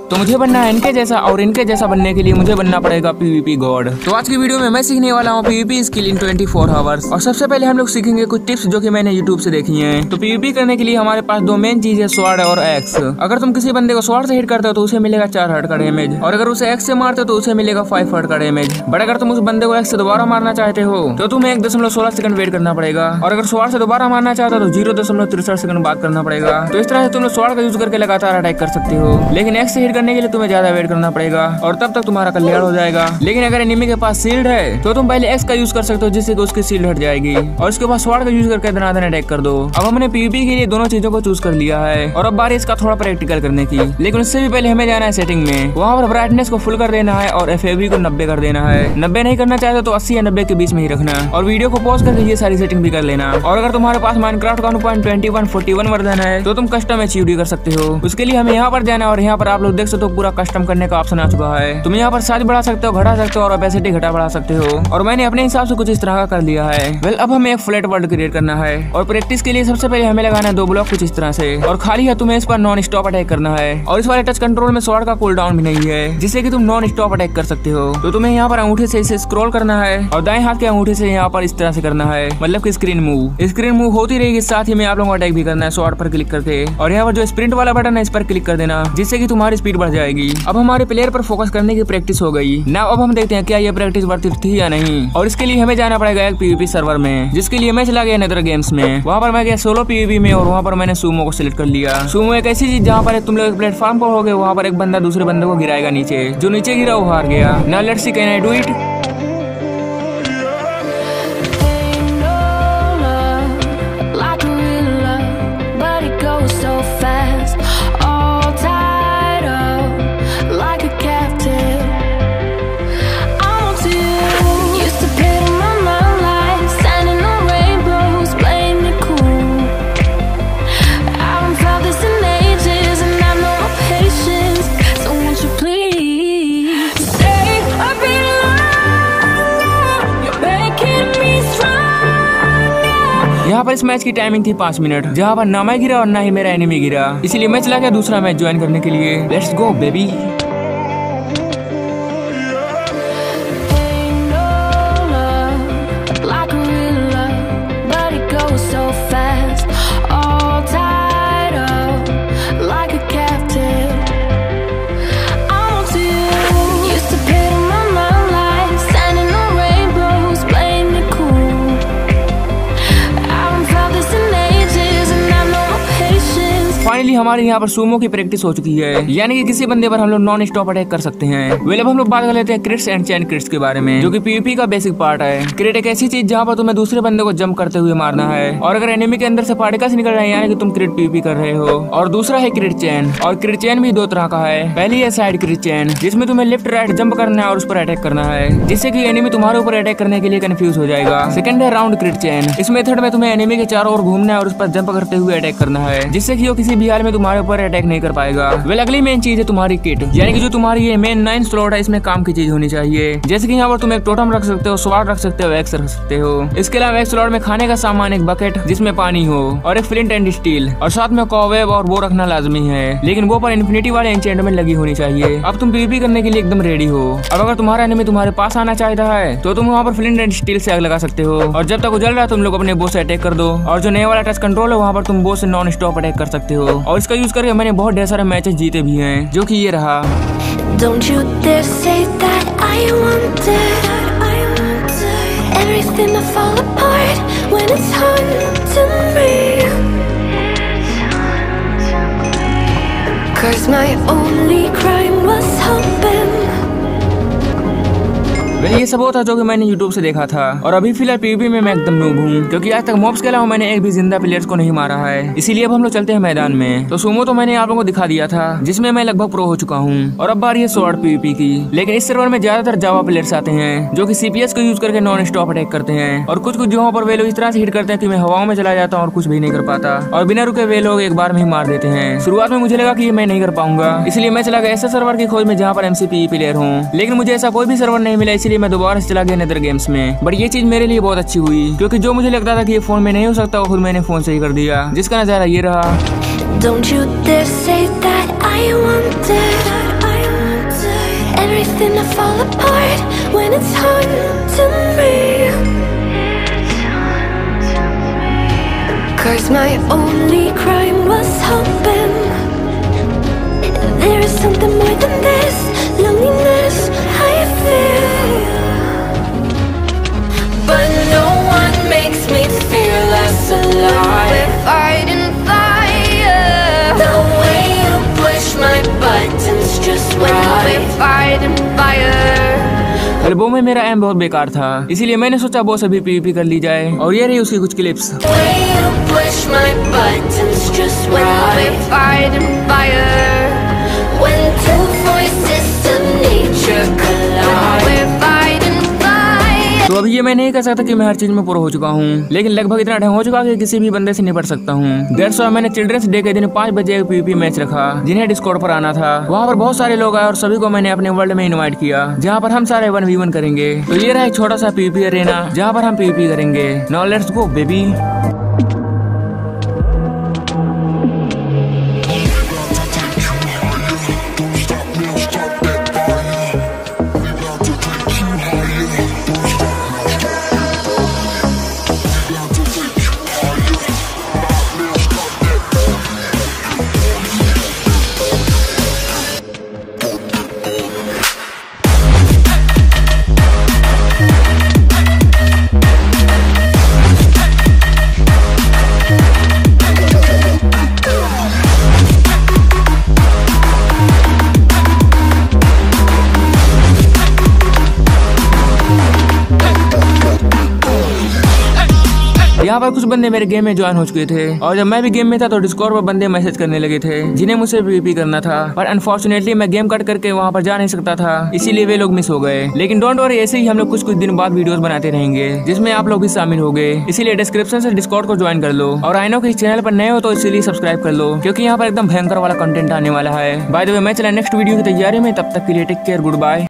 तो मुझे बनना है इनके जैसा, और इनके जैसा बनने के लिए मुझे बनना पड़ेगा PvP गॉड। तो आज की वीडियो में मैं सीखने वाला हूँ PvP स्किल इन 24 आवर्स। और सबसे पहले हम लोग सीखेंगे कुछ टिप्स जो कि मैंने YouTube से देखी हैं। तो PvP करने के लिए हमारे पास दो मेन चीज है, स्वॉर्ड और एक्स। अगर तुम किसी बंदे को स्वॉर्ड से हिट करते हो तो उसे मिलेगा 4 हर्ट का डैमेज, और अगर उसे एक्स से मारते हो तो उसे मिलेगा 5 हर्ट का डैमेज। बट अगर तुम उस बंदे को एक्स से दोबारा मारना चाहते हो तो तुम्हें 1.16 सेकंड वेट करना पड़ेगा, और अगर स्वॉर्ड से दोबारा मारना चाहते हो तो 0.63 सेकंड बात करना पड़ेगा। तो इस तरह से तुम स्वॉर्ड का यूज करके लगातार अटैक कर सकते हो, लेकिन एक्स से हिट करने के लिए तुम्हें ज्यादा वेट करना पड़ेगा, और तब तक तुम्हारा कल्याण हो जाएगा। लेकिन अगर एनिमी के पास शील्ड है तो तुम पहले एक्स का यूज कर सकते हो, जिससे कि उसकी शील्ड हट जाएगी, और उसके बाद स्वॉर्ड का यूज करके दनादन अटैक कर दो। अब हमने PvP के लिए दोनों चीजों को चूज कर लिया है, और अब बारी इसका थोड़ा प्रैक्टिकल करने की। लेकिन उससे भी पहले हमें जाना है सेटिंग में, वहाँ पर ब्राइटनेस को फुल कर देना है और FAV को 90 कर देना है। 90 नहीं करना चाहते तो 80 या 90 के बीच में ही रखना, और वीडियो को पॉज करके ये सारी सेटिंग भी कर लेना। और अगर तुम्हारे पास माइनक्राफ्ट का 1.2141 वर्जन है तो तुम कस्टम अचीव भी कर सकते हो। उसके लिए हमें यहाँ पर जाना है, और यहाँ पर आप लोग देख सकते हो पूरा कस्टम करने का ऑप्शन आ चुका है। तुम यहाँ पर साइज बढ़ा सकते हो, घटा सकते हो, और ओपेसिटी घटा बढ़ा सकते हो, और मैंने अपने हिसाब से कुछ इस तरह का कर लिया है। वेल, अब हमें एक फ्लैट वर्ल्ड क्रिएट करना है, और प्रैक्टिस के लिए सबसे पहले हमें लगाना है 2 ब्लॉक कुछ इस तरह से, और खाली है तुम्हें इस पर नॉन स्टॉप अटैक करना है। और इस वाले टच कंट्रोल में स्वॉर्ड का कूल डाउन भी नहीं है, जिससे कि तुम नॉन स्टॉप अटैक कर सकते हो। तो तुम्हें यहाँ पर अंगूठे से इसे स्क्रॉल करना है, और दाएं हाथ के अंगूठे से यहाँ पर इस तरह से करना है, मतलब कि स्क्रीन मूव होती रहेगी। साथ ही में आप लोगों को अटैक भी करना है स्वॉर्ड पर क्लिक करके, और यहाँ पर जो स्प्रिंट वाला बटन है इस पर क्लिक कर देना, जिससे कि तुम्हारी स्पीड बढ़ जाएगी। अब हमारे प्लेयर पर फोकस करने की प्रैक्टिस हो गई ना। अब हम देखते हैं क्या ये प्रैक्टिस वर्थ इट थी या नहीं। और इसके लिए हमें जाना पड़ेगा एक PvP सर्वर में, जिसके लिए मैं चला गया नेदर गेम्स में। वहाँ पर मैं गया सोलो PvP में, और वहाँ पर मैंने सुमो को सिलेक्ट कर लिया। सुमो एक ऐसी चीज जहाँ पर तुम लोग एक प्लेटफॉर्म पर हो गए, वहाँ पर एक बंदा दूसरे बंदे को गिराएगा नीचे, जो नीचे गिरा वो हार गया। Now let's see can I do it. यहाँ पर इस मैच की टाइमिंग थी 5 मिनट, जहाँ पर ना मैं गिरा और ना ही मेरा एनिमी गिरा। इसीलिए मैं चला गया दूसरा मैच ज्वाइन करने के लिए। Let's go baby. फाइनली हमारे यहाँ पर सुमो की प्रैक्टिस हो चुकी है, यानी कि किसी बंदे पर हम लोग नॉन स्टॉप अटैक कर सकते हैं। वेल, अब हम लोग बात कर लेते हैं क्रिट्स एंड चैन क्रिट्स के बारे में, जो कि PvP का बेसिक पार्ट है। क्रिट एक ऐसी चीज जहाँ पर तुम्हें दूसरे बंदे को जंप करते हुए मारना है, और अगर एनिमी के अंदर से पार्टिकल्स निकल रहे हैं यानी कि तुम क्रिट PvP कर रहे हो। और दूसरा है क्रिट चैन, और क्रिट चैन भी 2 तरह का है। पहली है साइड क्रिट चैन, जिसमें तुम्हें लेफ्ट राइट जंप करना है और उस पर अटैक करना है, जिससे कि एनिमी तुम्हारे ऊपर अटैक करने के लिए कंफ्यूज हो जाएगा। सेकंड है राउंड क्रिट चैन। इस मेथड में तुम्हें एनिमी के चारों ओर घूमना है और उस पर जंप करते हुए अटैक करना है, जिससे कि वो किसी भी हाल में तुम्हारे ऊपर अटैक नहीं कर पाएगा। वेल, अगली मेन चीज है तुम्हारी किट, यानी कि जो तुम्हारी ये मेन 9 स्लॉट है, इसमें काम की चीज होनी चाहिए। जैसे कि यहाँ पर तुम एक टोटम रख सकते हो, स्वॉर्ड रख सकते हो, एक्स रख सकते हो। इसके अलावा एक स्लॉट में खाने का सामान, एक बकेट जिसमें पानी हो, और एक फ्लिंट एंड स्टील, और साथ में कॉवेब और वो रखना लाजमी है, लेकिन वो पर इन्फिनिटी वाले एन्चेंटमेंट लगी होनी चाहिए। अब तुम PvP करने के लिए एकदम रेडी हो। अब अगर तुम्हारा एनिमी तुम्हारे पास आना चाहता है तो तुम वहाँ पर फ्लिंट एंड स्टील से आग लगा सकते हो, और जब तक उजल रहा है तुम लोग अपने बोस से अटैक कर दो। और जो नया वाला टच कंट्रोल है वहाँ पर तुम बोस से नॉन स्टॉप अटैक कर सकते हो, और इसका यूज करके मैंने बहुत ढेर सारे मैचेस जीते भी हैं, जो कि ये रहा। Don't you dare say that I wanted everything to fall apart when it's haunting me, 'cause my only crime was hoping। ये सब वो था जो कि मैंने YouTube से देखा था, और अभी फिलहाल PvP में मैं एकदम नूब हूँ, क्योंकि आज तक मॉब्स के अलावा मैंने एक भी जिंदा प्लेयर्स को नहीं मारा है। इसीलिए अब हम लोग चलते हैं मैदान में। तो सुमो तो मैंने आप लोगों को दिखा दिया था, जिसमें मैं लगभग प्रो हो चुका हूँ, और अब बारी है स्वॉर्ड PvP की। लेकिन इस सर्वर में ज्यादातर जावा प्लेयर्स आते हैं, जो कि CPS को यूज करके नॉन स्टॉप अटैक करते हैं, और कुछ जगहों पर वे लोग इस तरह से हिट करते हैं कि मैं हवाओं में चला जाता हूँ और कुछ भी नहीं कर पाता, और बिना रुके वे लोग एक बार में ही मार देते हैं। शुरुआत में मुझे लगा कि मैं नहीं कर पाऊंगा, इसलिए मैं चला गया ऐसे सर्वर की खोज में जहाँ पर MCPE प्लेयर हूँ। लेकिन मुझे ऐसा कोई भी सर्वर नहीं मिला, इसलिए मैं दोबारा से चला गया नेदर गेम्स में। बट ये चीज मेरे लिए बहुत अच्छी हुई, क्योंकि जो मुझे लगता था कि ये फोन में नहीं हो सकता वो खुद मैंने फोन से ही कर दिया, जिसका नजारा ये रहा। Don't you dare say that I wanted gonna fall apart when it's hard to me. 'Cause my only crime was hoping there is something more than this loneliness I feel. But no one makes me feel less alive. We're fighting fire. The way you push my buttons just right. We're fighting fire. वो में मेरा M बहुत बेकार था, इसीलिए मैंने सोचा वो सभी पीवीपी कर ली जाए। और ये रही उसकी कुछ क्लिप्स। तो अभी ये मैं नहीं कह सकता कि मैं हर चीज में प्रो हो चुका हूँ, लेकिन लगभग इतना ढंग हो चुका कि किसी भी बंदे से निपट सकता हूँ। दैट्स व्हाई मैंने चिल्ड्रंस डे के दिन 5 बजे एक पीवीपी मैच रखा, जिन्हें डिस्कॉर्ड पर आना था। वहाँ पर बहुत सारे लोग आए और सभी को मैंने अपने वर्ल्ड में इनवाइट किया, जहाँ पर हम सारे 1v1 करेंगे। तो ये रहा एक छोटा सा पीवीपी अरेना, जहाँ पर हम पीवीपी करेंगे। Now let's go baby. यहाँ पर कुछ बंदे मेरे गेम में ज्वाइन हो चुके थे, और जब मैं भी गेम में था तो डिस्कॉर्ड पर बंदे मैसेज करने लगे थे, जिन्हें मुझसे पीवीपी करना था। पर अनफॉर्चुनेटली मैं गेम कट करके वहाँ पर जा नहीं सकता था, इसीलिए वे लोग मिस हो गए। लेकिन डोंट वरी, ऐसे ही हम लोग कुछ दिन बाद वीडियोस बनाते रहेंगे, जिसमें आप लोग भी शामिल हो गए। इसीलिए डिस्क्रिप्शन से डिस्कॉर्ड को ज्वाइन कर लो। और आई नो कि इस चैनल पर नए हो तो इसीलिए सब्सक्राइब कर लो, क्योंकि यहाँ पर एकदम भयंकर वाला कंटेंट आने वाला है। बाय द वे मैं चला नेक्स्ट वीडियो की तैयारी में, तब तक के लिए टेक केयर, गुड बाय।